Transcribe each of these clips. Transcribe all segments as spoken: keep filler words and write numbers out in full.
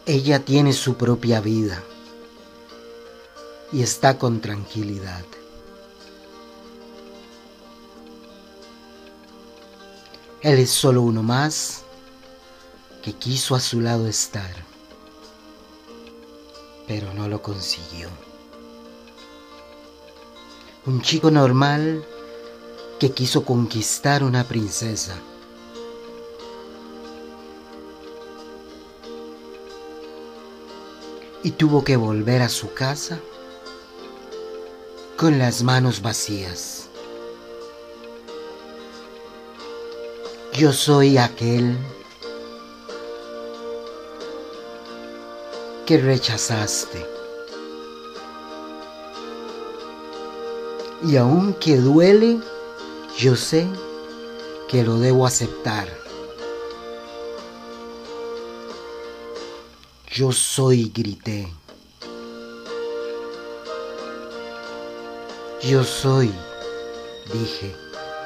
Ella tiene su propia vida y está con tranquilidad. Él es solo uno más que quiso a su lado estar, pero no lo consiguió. Un chico normal que quiso conquistar una princesa. Y tuvo que volver a su casa con las manos vacías. Yo soy aquel que rechazaste. Y aunque duele, yo sé que lo debo aceptar. Yo soy, grité. Yo soy, dije.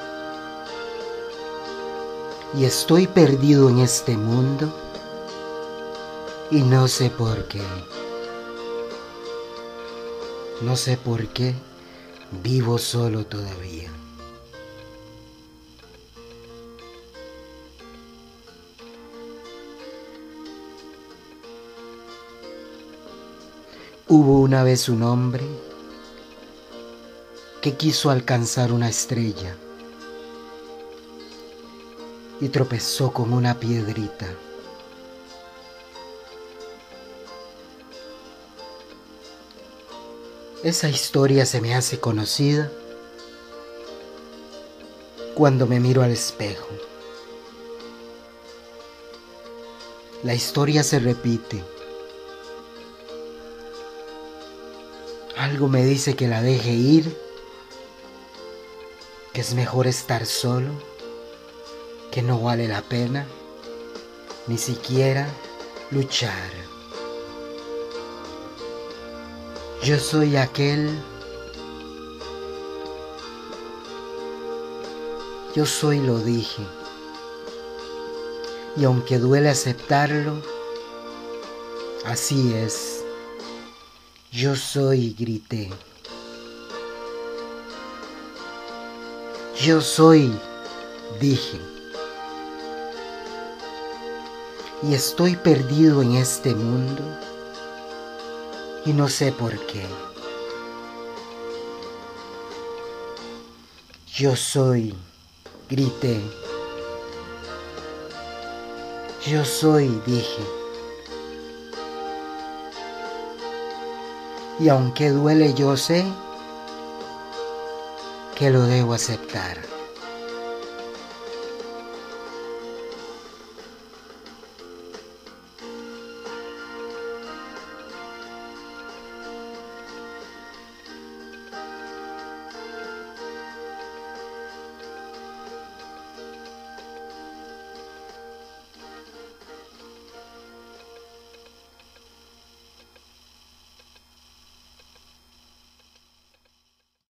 Y estoy perdido en este mundo y no sé por qué. No sé por qué vivo solo todavía. Hubo una vez un hombre que quiso alcanzar una estrella y tropezó con una piedrita. Esa historia se me hace conocida cuando me miro al espejo. La historia se repite. Algo me dice que la deje ir, que es mejor estar solo, que no vale la pena ni siquiera luchar. Yo soy aquel, yo soy, lo dije, y aunque duele aceptarlo, así es. Yo soy, grité. Yo soy, dije. Y estoy perdido en este mundo y no sé por qué. Yo soy, grité. Yo soy, dije. Y aunque duele, yo sé que lo debo aceptar.